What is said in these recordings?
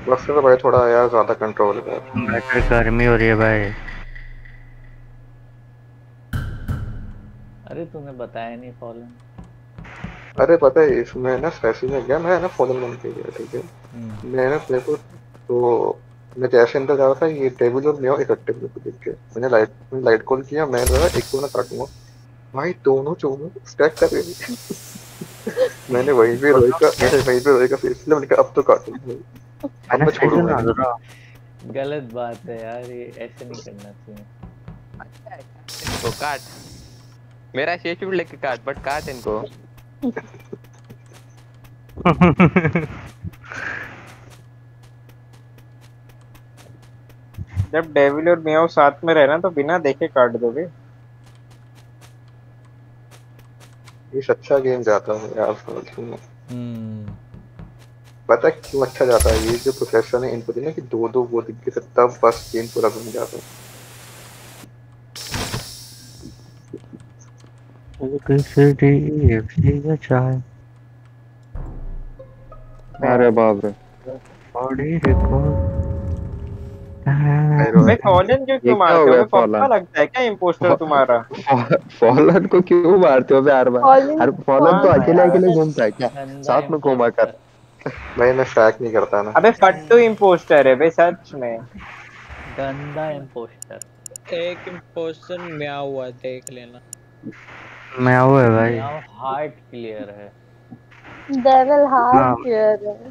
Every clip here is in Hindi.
बस से तो भाई थोड़ा यार ज्यादा कंट्रोल कर। बैटरी गर्मी हो रही है भाई। अरे तूने बताया नहीं फॉलन। अरे पता है इसमें ना स्पेसी में गया मैं ना फॉलन बन के गया ठीक है। मैं ना प्ले को तो मैं जैसे अंदर जा रहा था ये टेबल और मेरा इकट्ठे मेरे को दिख गए। मैंने लाइट कॉल किया मैं लगा एक को ना काटूंगा भाई दोनों चोनों स्टैक कर रहे थे। मैंने वहीं पे रोई का फेस लिया मैंने कहा अब तो काटूंगा अब मैं छोड़ूंगा नहीं। गलत बात है यार ये ऐसे नहीं करना चाहिए। तो काट मेरा शेष भी लेके काट बट काट इनको। जब डेविल और मियाओ साथ में रहना तो बिना देखे काट दोगे। ये अच्छा गेम जाता है यार समझ में। पता है क्यों अच्छा जाता है ये जो प्रोसेसर ने इनपुट दिया कि दो दो वो दिख के तब बस गेम पूरा बन जाता है। अरे बाप रे भाई फॉलन क्यों मारते हो? पक्का लगता है क्या इंपोस्टर तुम्हारा? फॉलन को क्यों मारते हो यार? फॉलन तो अकेले घूमता है क्या साथ में घूमा कर? भाई मैं फैक नहीं करता ना। अबे फट्टू इंपोस्टर है भाई सच में। गंदा इंपोस्टर। एक इंपोस्टर म्याऊ हुआ देख लेना। म्याऊ है भाई। म्याऊ हार्ट क्लियर है। डेविल हार्ट क्लियर है।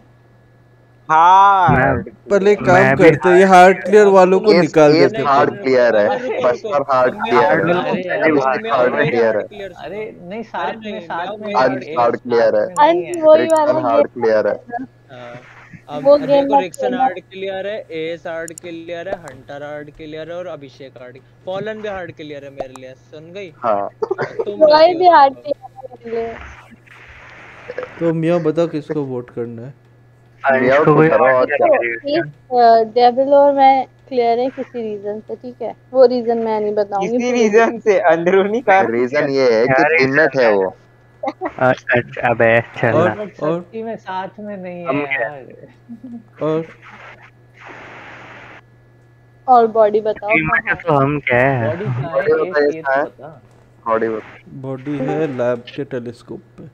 हार्ट पहले काम करते ये हार्ट क्लियर वालों को निकाल देते। हार्ट क्लियर है बस्टर हार्ट क्लियर है। अरे नहीं साथ में हार्ट क्लियर है हार्ट क्लियर है। अब देखो रिक्सन हार्ड क्लियर है, एस हार्ड क्लियर है, हंटर हार्ड क्लियर है और अभिषेक हार्ड। फॉलन भी हार्ड क्लियर है मेरे लिए सुन गई। हाँ तुम भी हार्ड क्लियर है। तो मियां बताओ किसको वोट करना है? डेविल और मैं क्लियर है किसी रीजन से ठीक है। वो रीजन मैं नहीं बताऊंगी। किसी रीजन से अंदरूनी का रीजन ये है कि टीममेट है वो। अबे चल और में साथ में नहीं है यार। और बॉडी बताओ तो हम क्या है? बॉडी है लैब के टेलीस्कोप पे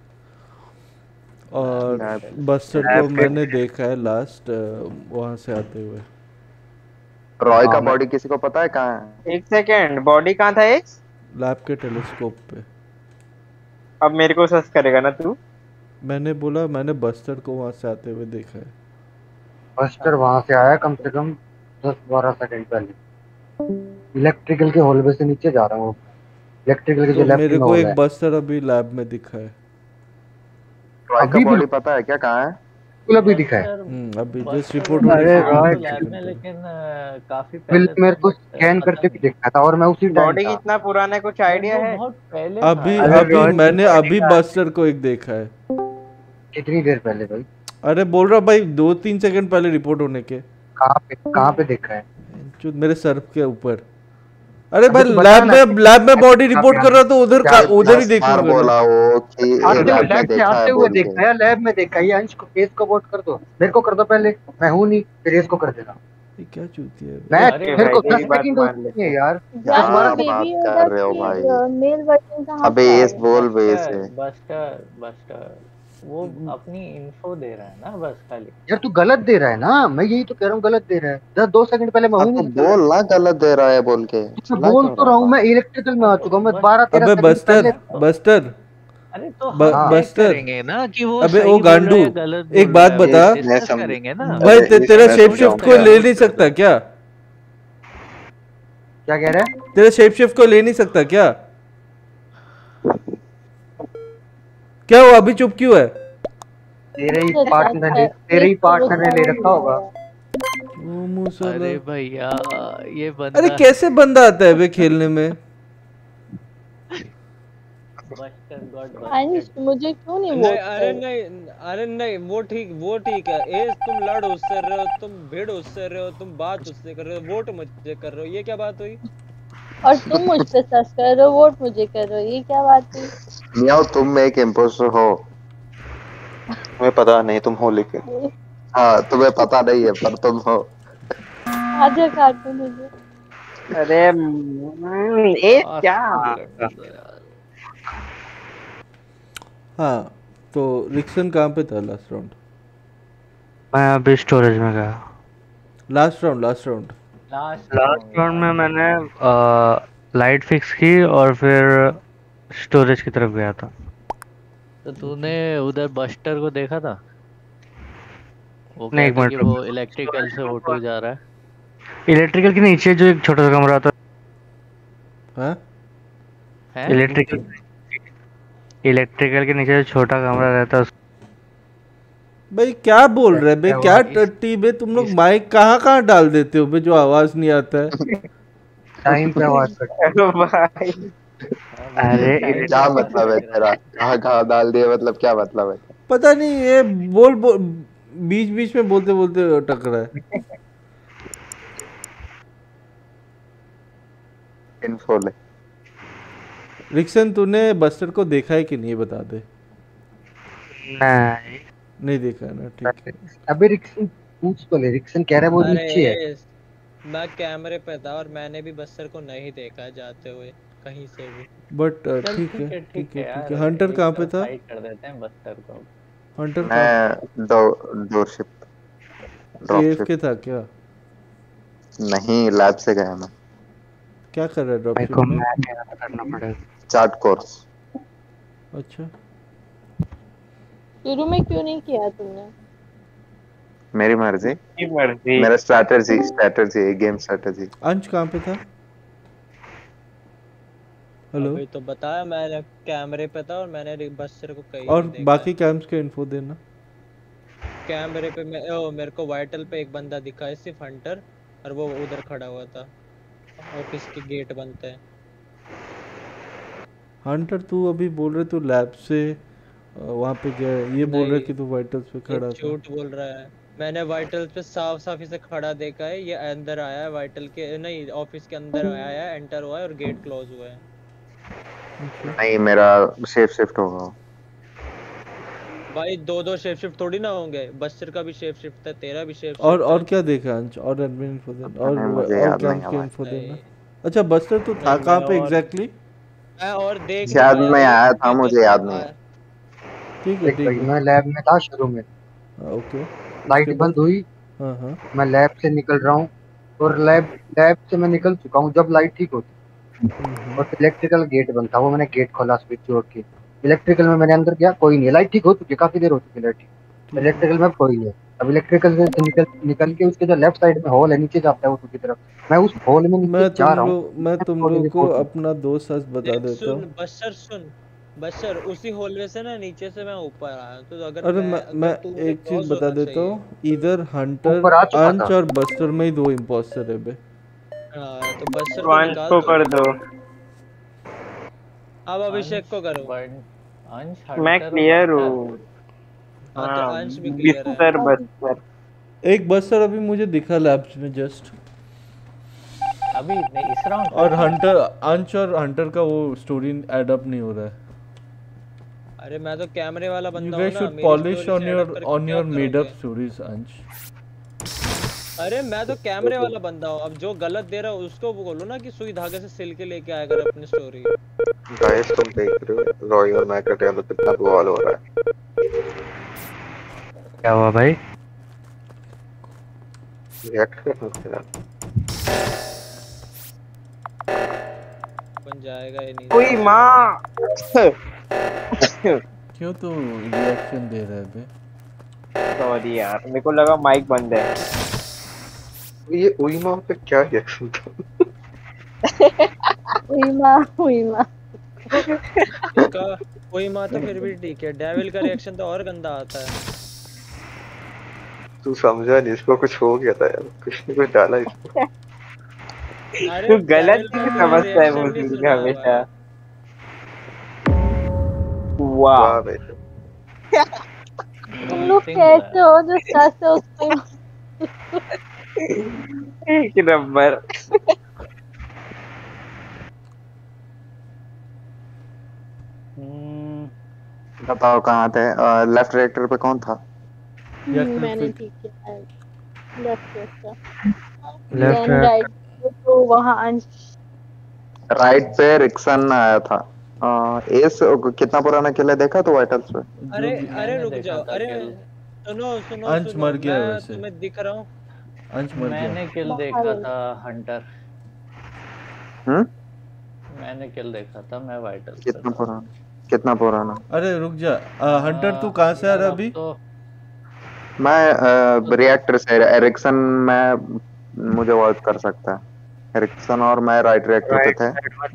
और बस्टर को मैंने देखा है लास्ट वहां से आते हुए। रॉय का बॉडी किसी को पता है कहाँ है? एक सेकंड बॉडी कहाँ था? एक लैब के टेलीस्कोप पे। अब मेरे को सर्च करेगा ना तू? मैंने बोला मैंने बस्टर को वहां से आते हुए देखा है। बस्टर वहां से आया कम से कम 10-12 सेकंड पहले। इलेक्ट्रिकल के हॉलवे से नीचे जा रहा हूँ। इलेक्ट्रिकल के जो लेफ्ट में मेरे को एक बस्टर अभी लैब में दिखा है। रॉय का बॉडी पता है क्या कहाँ है? अभी दिखा है। अभी जस्ट रिपोर्ट लेकिन काफी पहले मेरे को स्कैन करके भी देखा था और मैं उसी टाइम बॉडी कितना पुराना है कुछ आइडिया है? अभी मैंने अभी बस्टर को एक देखा है। कितनी देर पहले भाई? अरे बोल रहा भाई 2-3 सेकंड पहले रिपोर्ट होने के। कहाँ पे देखा है? जो मेरे सर के ऊपर। अरे भाई लैब में बॉडी रिपोर्ट कर रहा तो उधर ही देखूंगा। बोला वो कि लैब से आते हुए देखा है। लैब में देखा है। अंश को केस को वोट कर दो। मेरे को कर दो पहले। मैं हूं नहीं फिर इसको कर देना। ये क्या चूती है? मेरे को 10 सेकंड नहीं है यार। बात कर रहे हो भाई? मेल वर्जन कहां? अबे एस बोल बे से। बस्टर वो अपनी इन्फो दे रहा है ना बस खाली। यार तू गलत दे रहा है ना। मैं यही तो कह रहा हूँ गलत दे रहा है। 2 सेकंड पहले मैं हूँ। बोल ना गलत दे रहा है बोल के। बोल तो रहा हूँ मैं इलेक्ट्रिकल में आ चुका हूँ। मैं 12-13 अबे बस्टर अरे तो बस्टर करेंगे ना कि वो अबे ओ गांडू एक बात बता करेंगे ना भाई तेरा शेप शिफ्ट को ले नहीं सकता क्या? क्या कह रहा है? तेरा शेप शिफ्ट को ले नहीं सकता क्या? क्या हुआ अभी चुप क्यों है? तेरे ही पार्टनर ने ले रखा होगा। अरे भैया ये बंदा अरे कैसे बंदा आता है वे खेलने में? मुझे क्यों नहीं वोट? अरे नहीं वो ठीक है। एस तुम लड़ उससे रहे हो, तुम भिड़ उससे रहे हो, तुम बात उससे कर रहे हो, वोट मुझे कर रहे हो, ये क्या बात हुई? और तुम मुझसे सर्च कर रहे हो वोट मुझे कर रहे हो, ये क्या बात हुई? मियाओ तुम एक इंपोस्टर हो। तुम्हें पता नहीं तुम हो लेकिन हाँ तुम्हें पता नहीं है पर तुम हो। आजा काटून मुझे। अरे ए क्या हाँ तो रिक्सन कहाँ पे था लास्ट राउंड? मैं अभी स्टोरेज में गया। लास्ट राउंड लास्ट राउंड में मैंने लाइट फिक्स की और फिर स्टोरेज की तरफ गया था। तो तूने उधर बस्टर को देखा था? वो नहीं, एक कहता कि मिनट वो इलेक्ट्रिकल से O2 जा रहा है। इलेक्ट्रिकल के नीचे जो एक छोटा सा कमरा था। हाँ? इलेक्ट्रिकल के नीचे जो छोटा कमरा रहता है भाई क्या बोल रहे बे? क्या टट्टी बे? तुम लोग माइक कहाँ डाल देते हो बे जो आवाज नहीं आता है? टाइम पे आवाज हेलो भाई। अरे क्या मतलब है तेरा? कहाँ डाल दिया मतलब क्या मतलब है? पता नहीं ये बोल बीच बीच में बोलते बोलते टकरा है। इन्फो ले। रिक्सन तूने बस्टर को देखा है कि नहीं बता दे। नहीं देखा ना, ठीक है। अबे रिक्सन पूछ तो ले। रिक्सन कह रहा है वो नीचे है। मैं कैमरे पे था और मैंने भी बस्टर को नहीं देखा जाते हुए कहीं से भी। बट ठीक है। हंटर कहाँ पे था? कर देते हैं बस्टर को। हंटर मैं डोर शिप सेफ के था क्या? नहीं, लैब से गया मैं। क्या कर रहा है ड्रॉप शिप में? करना पड़ेगा चार्ट कोर्स। अच्छा शुरू में क्यों नहीं किया तुमने? मेरी मर्जी। मेरा स्ट्रैटेजी गेम स्ट्रैटेजी। अंश कहाँ पे था? हेलो। अभी तो बताया मैंने कैमरे पे था और मैंने बस्टर को कहीं और बाकी कैम्स के इन्फो देना। कैमरे पे मेरे को वाइटल पे एक बंदा दिखा है सिर्फ हंटर, और वो उधर खड़ा हुआ था ऑफिस के गेट बनते हैं। हंटर तू अभी बोल रहे तू लैब से वहाँ पे गया, ये बोल रहा है कि तू वाइटल्स पे खड़ा था। झूठ बोल रहा है। मैंने वाइटल्स पे साफ साफ इसे खड़ा देखा है। ये अंदर आया है वाइटल के, नहीं ऑफिस के अंदर आया है, एंटर हुआ है और गेट क्लोज हुआ है। नहीं मेरा शिफ्ट होगा भाई दो शिफ्ट थोड़ी ना होंगे। बस्टर का भी शिफ्ट है, तेरा भी शिफ्ट। और क्या देखा अंश? और एडमिन इन्फो देना और कैम्प के इन्फो देना। अच्छा बस्टर तो था कहाँ पे एग्जैक्टली? मैं और देख शायद मैं आया था, मुझे याद नहीं। ठीक है मैं लैब में था शुरू में। ओके लाइट बंद हुई। मैं लैब से निकल रहा हूँ और लैब से मैं निकल चुका हूँ जब लाइट ठीक होती। और इलेक्ट्रिकल गेट बंद था, वो मैंने गेट खोला स्विच जोड़ के। इलेक्ट्रिकल में मैंने अंदर गया, कोई नहीं। लाइट ठीक हो चुकी, काफी देर हो चुकी लाइट ठीक। इलेक्ट्रिकल में कोई नहीं है। अब इलेक्ट्रिकल से निकल के उसके जो लेफ्ट साइड में हॉल है नीचे जाता है वो की तरफ, मैं उस हॉल में नीचे जा रहा हूँ। मैं तुम लोग को अपना दोस्त सच बता देता हूँ। सुन बस्टर उसी हॉलवे से ना नीचे से मैं ऊपर आया। तो अगर अरे मैं एक चीज बता देता हूँ, इधर हंटर अंश और बस्टर में ही दो इम्पोस्टर है बे। तो बस्टर को कर दो। अब अभिषेक को करो। मैं क्लियर हूँ। तो अंश भी क्लियर है। बस्टर एक बस्टर अभी मुझे दिखा लैब्स में जस्ट अभी नहीं इस राउंड। और हंटर अंश और हंटर का वो स्टोरी ऐड अप नहीं हो रहा है। अरे मैं तो कैमरे वाला बंदा हूं ना। You guys should polish on your made up stories अंश। अरे मैं तो कैमरे वाला बंदा हूँ। अब जो गलत दे रहा है उसको बोलो ना कि सुई धागे से सिल के लेके आया कर अपनी स्टोरी। गाइस तुम देख रहे हो रॉय और मैं का टाइम कितना बवाल हो रहा है। क्या हुआ भाई? रिएक्ट करना तेरा बन जाएगा ये नहीं। कोई माँ क्यों तू रिएक्शन दे रहा है बे? सॉरी यार, मेरे को लगा माइक बंद है। ये उईमा पे क्या रिएक्शन था? उईमा उईमा तो फिर भी ठीक है। डेविल का रिएक्शन तो और गंदा आता है। तू समझा नहीं, इसको कुछ हो गया था यार, कुछ ने कुछ डाला इसको। तू गलत समझता है वो चीज़ हमेशा। वाह तुम लोग कैसे हो जो सच है उसको एक नंबर। बताओ कहाँ थे? लेफ्ट रिएक्टर पे कौन था? मैंने ठीक किया लेफ्ट लेफ्ट देन राइट तो वहाँ अंश राइट पे रिक्सन आया था। एस कितना पुराना किला देखा तो वाइटल्स पे? अरे रुक जाओ, अरे सुनो अंश मर गया मैं वैसे। तुम्हें दिख रहा हूँ। अंश मर गया। मैंने किल देखा था हंटर। मैंने किल देखा था, मैं वाइटल। कितना पुराना? अरे रुक जा, हंटर तू कहाँ से आ रहा अभी? तो मैं रिएक्टर से, एरिक्सन में मुझे वॉच कर सकता है। एरिक्सन और मैं राइट रिएक्टर पे थे।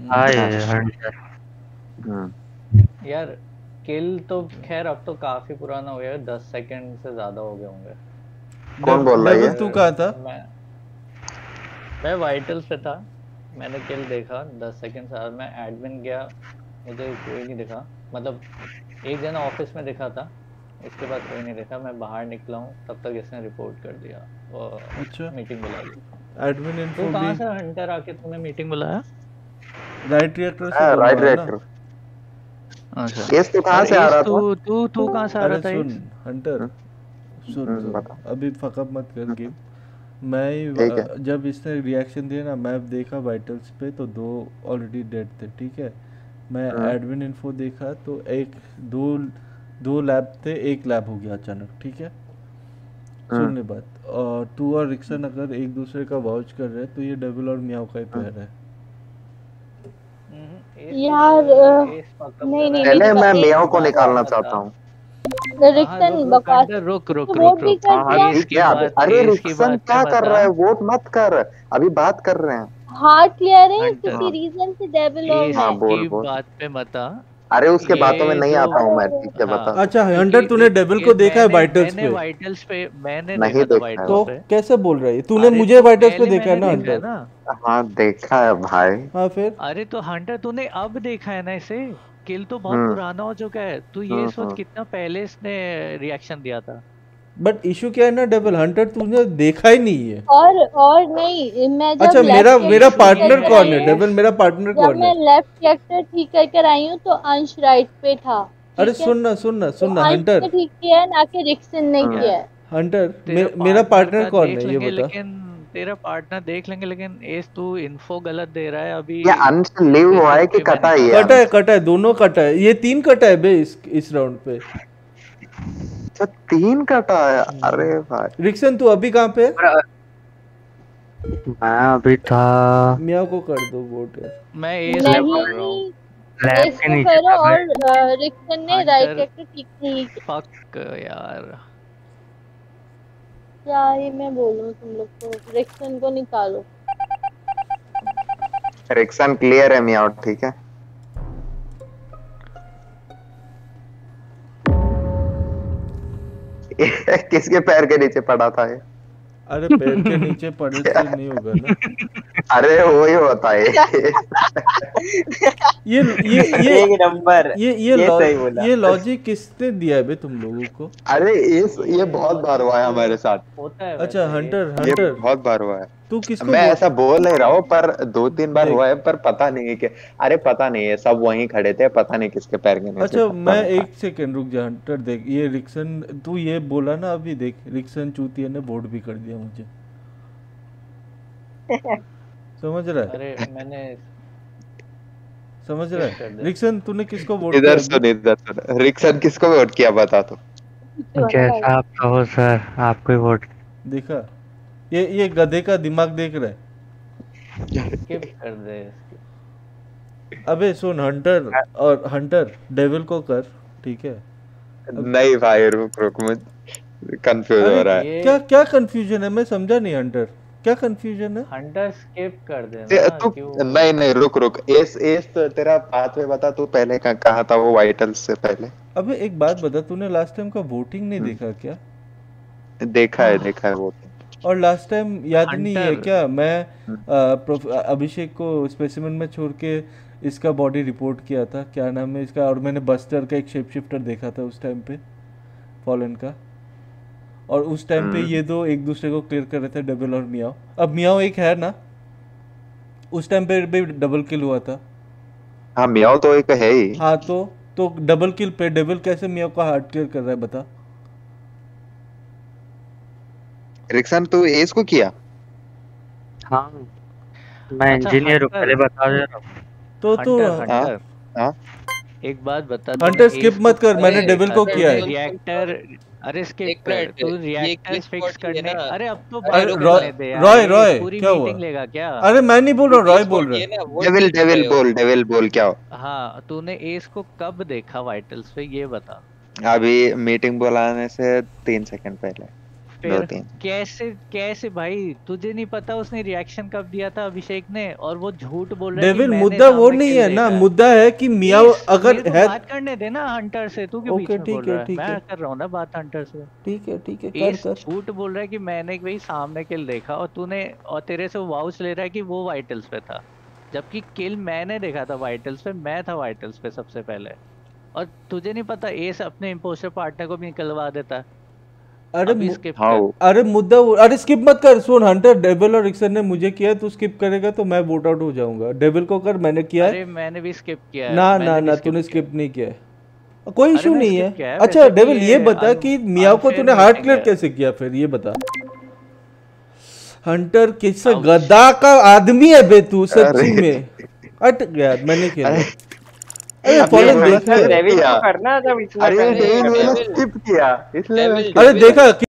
यार किल तो खैर अब तो काफी पुराना हो गया है, 10 सेकंड से ज्यादा हो गए होंगे। कौन बोल रहा है? तू कहाँ था? मैं वाइटल से था। मैंने किल देखा 10 सेकंड से। मैं एडमिन गया, मुझे कोई नहीं दिखा, मतलब एक जना ऑफिस में दिखा था, उसके बाद कोई नहीं देखा। मैं बाहर निकला हूँ तब तक इसने रिपोर्ट कर दिया और अच्छा मीटिंग बुला ली। एडमिन इन्फो तो कहाँ से हंटर आके तूने मीटिंग बुलाया? राइट रिएक्टर से। Right reactor. अच्छा एस तो कहाँ से आ रहा था? तू कहाँ से आ रहा था? सुन हंटर, सुन अभी फकअप मत कर गेम। मैं जब इसने रिएक्शन दिया ना, मैप देखा वाइटल्स पे तो 2 ऑलरेडी डेड थे, ठीक है। मैं एडमिन इन्फो देखा तो दो लैब थे, एक लैब हो गया अचानक, ठीक है। सुनने बात, और तू और रिक्सन अगर एक दूसरे का वाउच कर रहे हैं तो ये डेविल और मियाओ का ही पैर है यार। नहीं पहले मैं मियाओ को निकालना चाहता हूँ। रिक्सन बकवास। रुक अरे रिक्सन क्या कर रहा है? वोट मत कर, अभी बात कर रहे हैं। हार्ट क्लियर है किसी रीजन से डेविल और हाँ, बोल बात पे मत आ। अरे उसके बातों में नहीं आता हूँ मैं, ठीक है बता। अच्छा हंटर, तूने डेविल को देखा है वाइटल्स पे? वाइटल्स पे मैंने नहीं देखा। तो कैसे बोल रही है? तूने मुझे वाइटल्स पे देखा है ना हंटर? हाँ देखा है भाई। हाँ फिर? अरे तो हंटर तूने अब देखा है ना इसे? किल तो बहुत पुराना हो चुका है। तू ये सोच कितना पहले इसने रिएक्शन दिया था। बट इशू क्या है ना डेविल, हंटर तूने देखा ही नहीं है। और नहीं, मैं जब अच्छा मेरा पार्टनर कौन है डेविल? मेरा पार्टनर कौन है? मैं लेफ्ट रिएक्टर ठीक करके आई हूँ तो अंश राइट पे था। अरे सुनना हंटर, ठीक किया ना कि रिक्सन ने किया। हंटर मेरा पार्टनर कौन है ये बता। लेकिन तेरा पार्टनर देख लेंगे, लेकिन एस तू इन्फो गलत दे रहा है अभी। ये अंश लिव हुआ है कि कटा है? कटा है, दोनों कटा है। ये 3 कटा है बे इस राउंड पे। अच्छा 3 कटा है? अरे भाई रिक्सन तू अभी कहाँ पे? मैं अभी था। मियाओ को कर दो वोट। मैं एस कर रहा हूँ। लैब के नीचे और रिक्सन ने राइट रिएक्टर ठीक नहीं किया। फक यार, क्या ही मैं बोलूं तुम लोग को। रिक्सन को निकालो। रिक्सन क्लियर है मियाओ, ठीक है। किसके पैर के नीचे पड़ा था ये? अरे पैर के नीचे पड़े से नहीं होगा ना। अरे वही होता है। ये नंबर ये लॉजिक किसने दिया है बे तुम लोगों को? अरे ये बहुत बार हुआ है हमारे साथ। होता है। अच्छा हंटर ये बहुत बार हुआ है। तू किसको? मैं ऐसा बोल नहीं रहा हूँ, पर 2-3 बार हुआ है, पर पता नहीं है कि अरे पता नहीं है, सब वहीं खड़े थे, पता नहीं किसके पैर के नीचे। अच्छा मैं 1 सेकंड रुक जा हंटर, देख ये रिक्सन, तू ये बोला ना अभी, देख रिक्सन चूतिया ने वोट भी कर दिया मुझे। समझ रहा है? अरे मैंने समझ रहा है? रिक्सन तूने किसको वोट किया? इधर सुन, रिक्सन किसको वोट किया बता तो। जैसा आप कहो सर, आपको ही वोट। देखा ये गधे का दिमाग देख रहा है। स्किप कर दे। अबे सुन हंटर डेविल को कर, ठीक है? नहीं भाई रुक मुझे कंफ्यूज हो रहा है। क्या कंफ्यूजन है? मैं समझा नहीं हंटर, क्या कंफ्यूजन है? हंटर स्किप कर देना। तू नहीं रुक एस तो तेरा पाथवे बता। तू पहले कहाँ था वो वाइटल्स से पहले? अबे एक बात बता, तूने लास्ट टाइम का वोटिंग नहीं देखा क्या? देखा है वोटिंग। और लास्ट टाइम याद नहीं है क्या? मैं अभिषेक को स्पेसिमेन में छोड़ के इसका बॉडी रिपोर्ट किया था, क्या नाम है इसका, और मैंने बस्टर का एक शेप शिफ्टर देखा था उस टाइम पे, फॉलन का। और उस टाइम पे ये दो एक दूसरे को क्लियर कर रहे थे, डेविल और मियाओ। अब मियाओ एक है ना, उस टाइम पे भी डबल किल हुआ था। हाँ मियाओ तो एक है ही। हाँ तो डबल किल पे डेविल कैसे मियाओ का हार्ट क्लियर कर रहा है बता? रिक्सन तू एस को किया? हाँ मैं इंजीनियर हूँ, पहले बता दे रहा हूँ। तो तू हंटर एक बात बता, हंटर स्किप मत कर, मैंने डेविल को किया है। रिएक्टर, अरे स्किप कर, तू रिएक्टर फिक्स करने, अरे अब तो रॉय क्या हुआ? लेगा क्या? अरे मैं नहीं बोल रहा, रॉय बोल रहा है। डेविल बोल क्या हो? हाँ तूने एस को कब देखा वाइटल्स पे ये बता। अभी मीटिंग बुलाने से 3 सेकंड पहले। फिर कैसे भाई तुझे नहीं पता उसने रिएक्शन कब दिया था अभिषेक ने? और वो झूठ बोल रहा है। डेविल मुद्दा वो नहीं है ना, मुद्दा है कि मियाओ अगर है। बात करने देना हंटर से, तू क्यों बीच में बोल रहा है? मैं कर रहा हूँ ना बात हंटर से। ठीक है कर। झूठ बोल रहा है कि मैंने भाई सामने किल देखा और तूने, और तेरे से वाउच ले रहा है कि वो वाइटल्स पे था, जबकि किल मैंने देखा था वाइटल्स पे, मैं था वाइटल्स पे सबसे पहले। और तुझे नहीं पता एस अपने इंपोस्टर पार्टनर को भी निकलवा देता। अरे मुद्दा, अरे स्किप मत कर। सुन हंटर, डेविल और रिक्सन ने मुझे किया, तू स्किप करेगा तो मैं वोट आउट हो जाऊंगा। डेविल को कर, मैंने किया है। अरे मैंने भी स्किप किया है। ना तूने स्किप नहीं किया है, कोई इशू नहीं है। अच्छा डेविल ये बता कि मियाओ को तूने हार्ट क्लियर कैसे किया, फिर ये बता। हंटर किस गद्दा का आदमी है बे तू, सच्ची में अट गया। मैंने खेला, अरे फॉलन देखा, डेविल को करना जब इतना, अरे डेविल मैंने स्किप किया इसलिए। अरे देखा